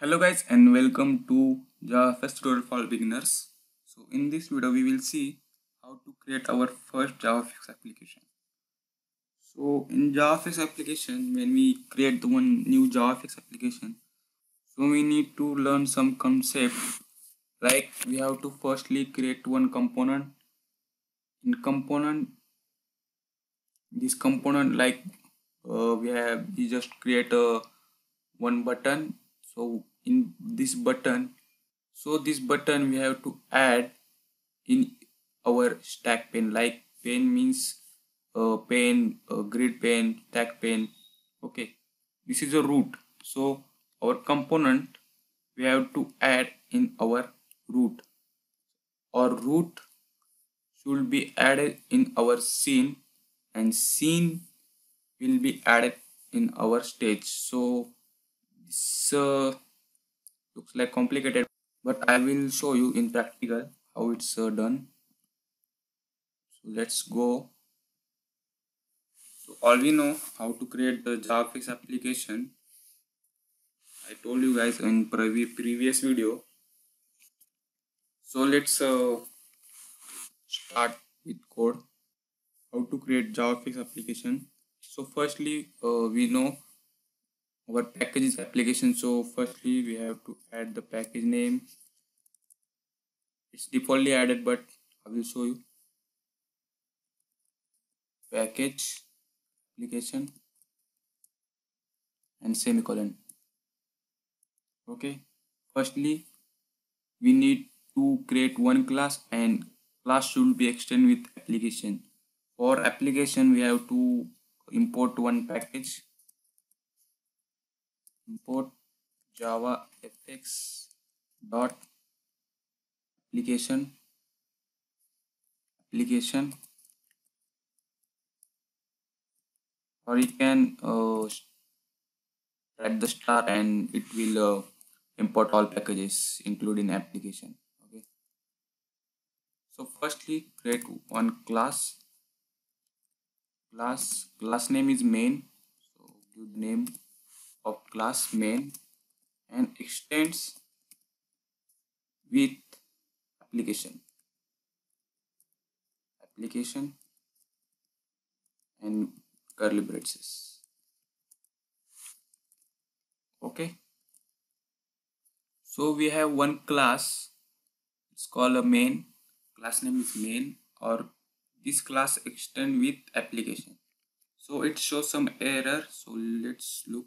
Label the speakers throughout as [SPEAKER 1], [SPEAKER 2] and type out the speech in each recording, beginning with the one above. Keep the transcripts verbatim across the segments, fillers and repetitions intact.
[SPEAKER 1] Hello guys and welcome to JavaFX tutorial for beginners. So in this video we will see how to create our first JavaFX application. So in JavaFX application, when we create the one new JavaFX application, so we need to learn some concept, like we have to firstly create one component. In component, this component like uh, we have we just create a one button. So in this button, so this button we have to add in our stack pane. Like pane means uh, pane, uh, grid pane, stack pane. Okay, this is a root. So our component we have to add in our root. Our root should be added in our scene, and scene will be added in our stage. So this uh, looks like complicated, but I will show you in practical how it's uh, done. So let's go. So all we know how to create the JavaFX application. I told you guys in previ previous video. So let's uh, start with code. How to create JavaFX application. So firstly, uh, we know our packages application. So firstly, we have to add the package name. It's defaultly added, but I will show you. Package application and semicolon. Okay. Firstly, we need to create one class, and class should be extended with application. For application, we have to import one package. Import JavaFX dot application application, or you can uh, add the star and it will uh, import all packages including application. Okay. So firstly, create one class. Class class name is main. So give the name of class main and extends with application application and curly braces. Okay, so we have one class, it's called a main. Class name is main, or this class extend with application. So it shows some error, so let's look.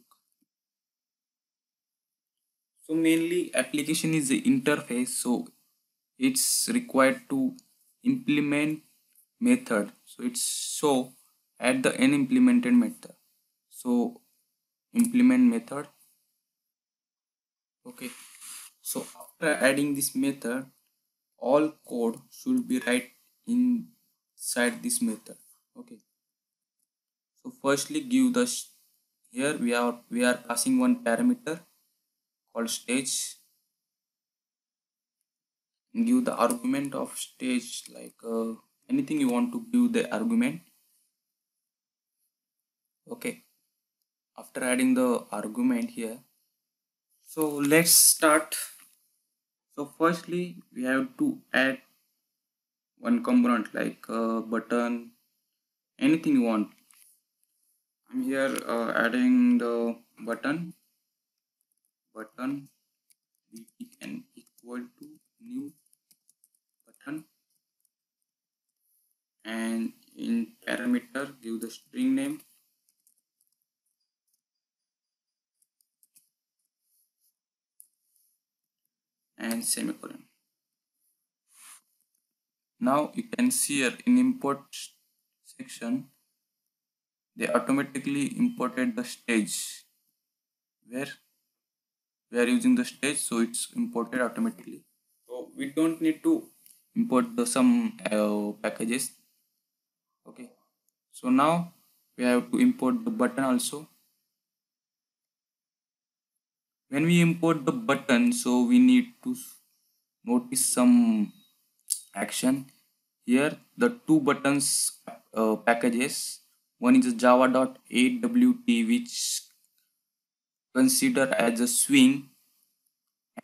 [SPEAKER 1] So mainly application is the interface, so it's required to implement method. So it's so add the n implemented method. So implement method. Okay, so after adding this method, all code should be right inside this method. Okay, so firstly give the here we are we are passing one parameter called stage. Give the argument of stage, like uh, anything you want to give the argument. Okay, after adding the argument here, so let's start. So firstly we have to add one component like a button, anything you want. I'm here uh, adding the button button we can equal to new button, and in parameter give the string name and semicolon. Now you can see here in import section they automatically imported the stage, where we are using the stage, so it's imported automatically. So we don't need to import the some uh, packages. Okay, so now we have to import the button also. When we import the button, so we need to notice some action. Here the two buttons uh, packages, one is java.awt which consider as a swing,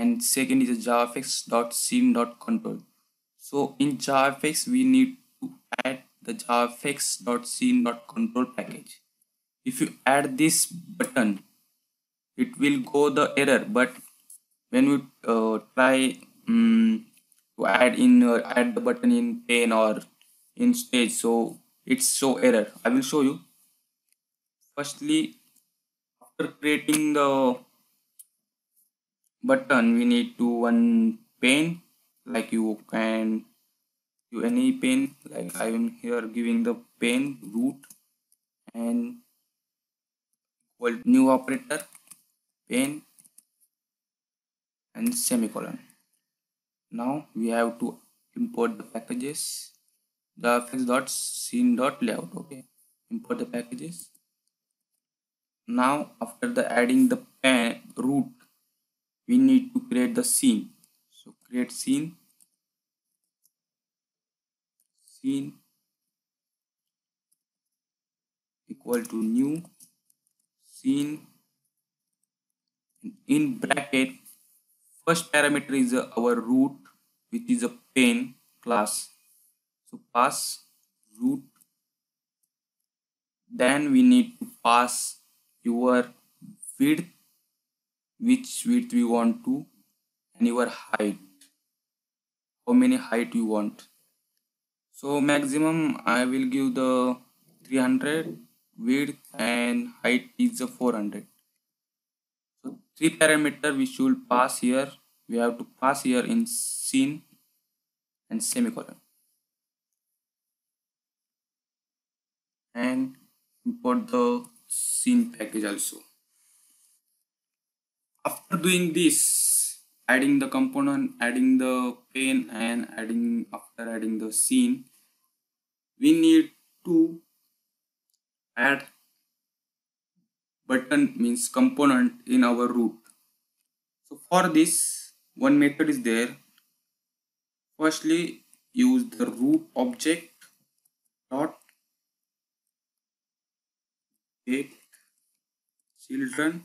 [SPEAKER 1] and second is a javafx.scene.control. So in JavaFX we need to add the javafx.scene.control package. If you add this button, it will go the error, but when we uh, try um, to add in uh, add the button in pane or in stage, so it's show error. I will show you. Firstly, after creating the button, we need to one pane, like you can do any pane, like I am here giving the pane root and equal new operator pane and semicolon. Now we have to import the packages javafx.scene.layout. Okay, import the packages. Now after the adding the pan root, we need to create the scene. So create scene, scene equal to new scene, in bracket first parameter is uh, our root, which is a pane class. So pass root, then we need to pass your width, which width we want to, and your height, how many height you want. So maximum I will give the three hundred, width and height is a four hundred. So three parameter we should pass here. We have to pass here in scene and semicolon, and import the scene package also. After doing this, adding the component, adding the pane and adding after adding the scene, we need to add button means component in our root. So for this, one method is there. Firstly, use the root object dot get children.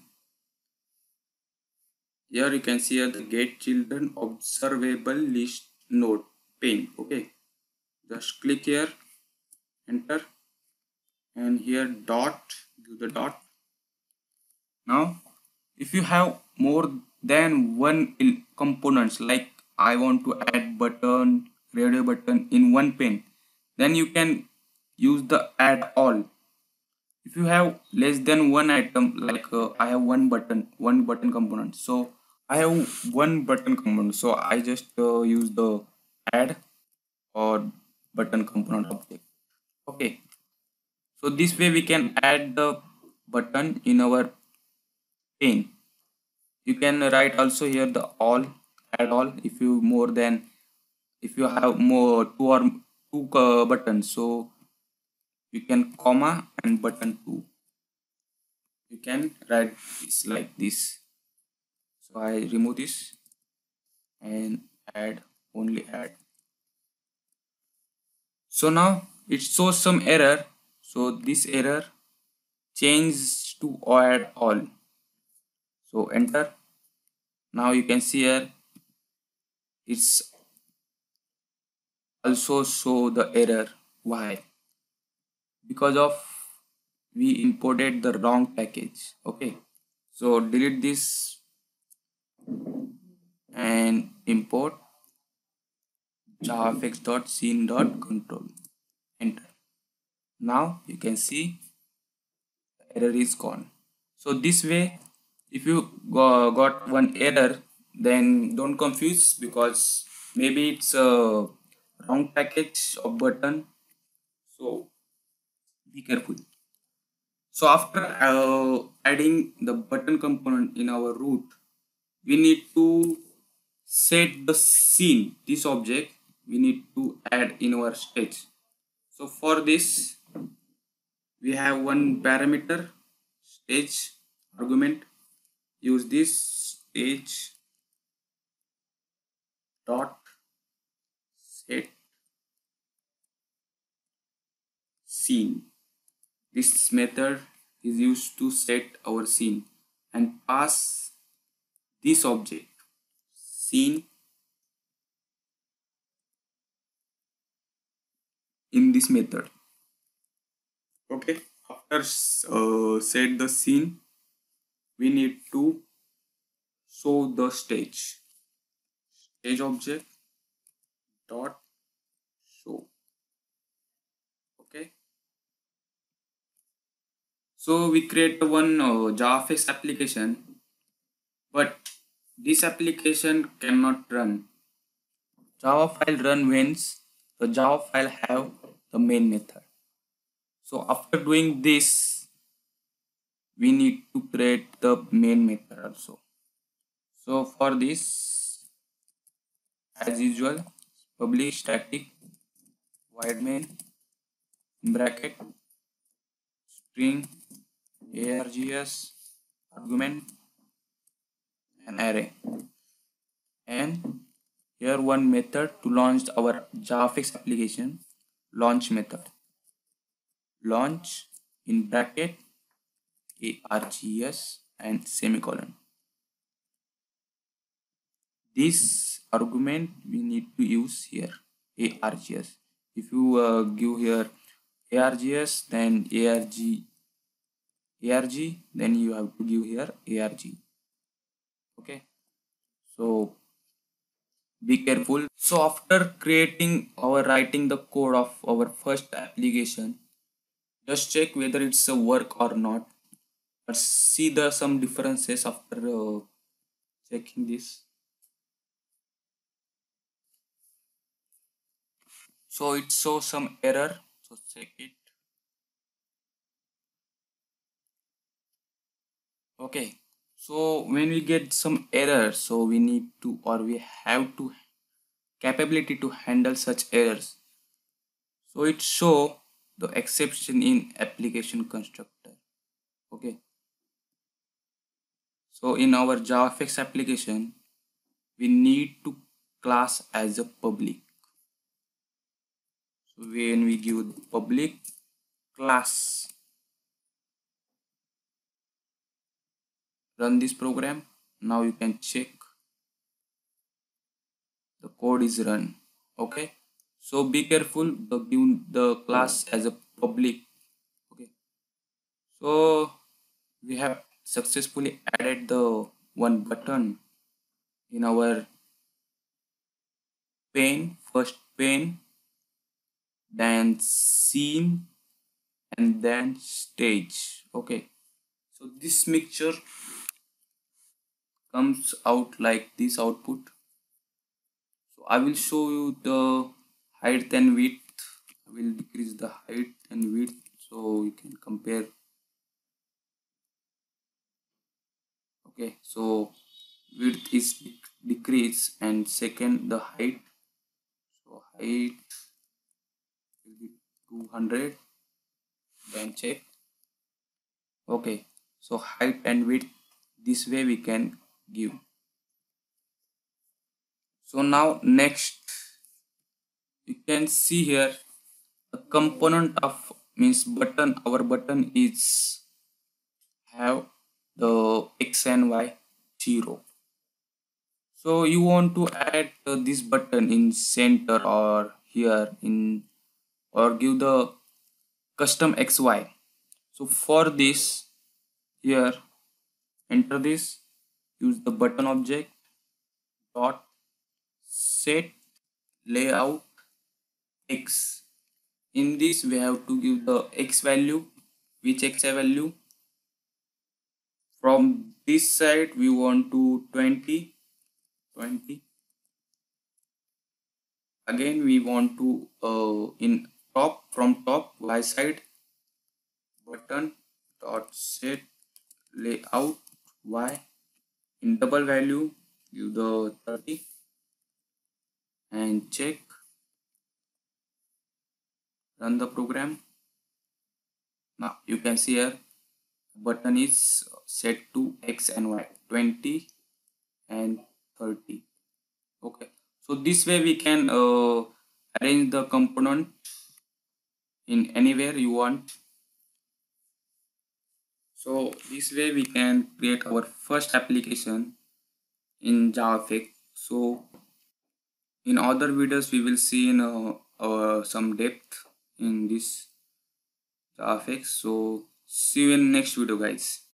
[SPEAKER 1] Here you can see here the get children observable list node pane. Okay, just click here, enter, and here dot, give the dot. Now if you have more than one components, like I want to add button, radio button in one pane, then you can use the add all. If you have less than one item, like uh, I have one button, one button component, so I have one button component, so I just uh, use the add or button component object. Okay, so this way we can add the button in our pane. You can write also here the all, add all. If you more than, if you have more two or two uh, buttons, so you can comma and button two. You can write this like this. So I remove this and add, only add. So now it shows some error. So this error change to add all. So enter. Now you can see here it's also show the error. Why? Because of we imported the wrong package. Okay, so delete this and import javafx.scene.control, enter. Now you can see the error is gone. So this way, if you go, got one error, then don't confuse, because maybe it's a wrong package of button, so be careful. So after uh, adding the button component in our root, we need to set the scene, this object we need to add in our stage. So for this we have one parameter stage argument. Use this stage dot set scene. This method is used to set our scene and pass this object. scene in this method. Okay, after uh, set the scene, we need to show the stage. Stage object dot show. Okay, so we create one uh, JavaFX application, but this application cannot run. Java file run once the Java file have the main method. So after doing this, we need to create the main method also. So for this, as usual, public static void main bracket string args argument and array, and here one method to launch our JavaFX application, launch method, launch in bracket args and semicolon. This argument we need to use here args. If you uh, give here args, then arg arg, then you have to give here arg. Okay, so be careful. So after creating or writing the code of our first application, just check whether it's a work or not, but see the some differences after uh, checking this. So it shows some error, so check it. Okay, so when we get some error, so we need to or we have to capability to handle such errors. So it show the exception in application constructor. Okay, so in our JavaFX application, we need to class as a public. So when we give the public class, run this program, now you can check the code is run. Okay, so be careful the give the class as a public. Okay, so we have successfully added the one button in our pane, first pane, then scene, and then stage. Okay, so this mixture comes out like this output. So I will show you the height and width. I will decrease the height and width so you can compare. Okay, so width is decrease and second the height. So height will be two hundred. Then check. Okay, so height and width this way we can give. So now next you can see here a component of means button. Our button is have the x and y zero. So you want to add uh, this button in center or here in or give the custom xy. So for this, here enter this, use the button object dot set layout x. In this we have to give the x value, which x value. From this side we want to twenty twenty. Again we want to uh, in top, from top y side, button dot set layout y. In double value give the thirty and check, run the program. Now you can see here button is set to x and y, twenty and thirty. Okay, so this way we can uh, arrange the component in anywhere you want. So this way we can create our first application in JavaFX. So in other videos we will see in uh, uh, some depth in this JavaFX. So see you in next video, guys.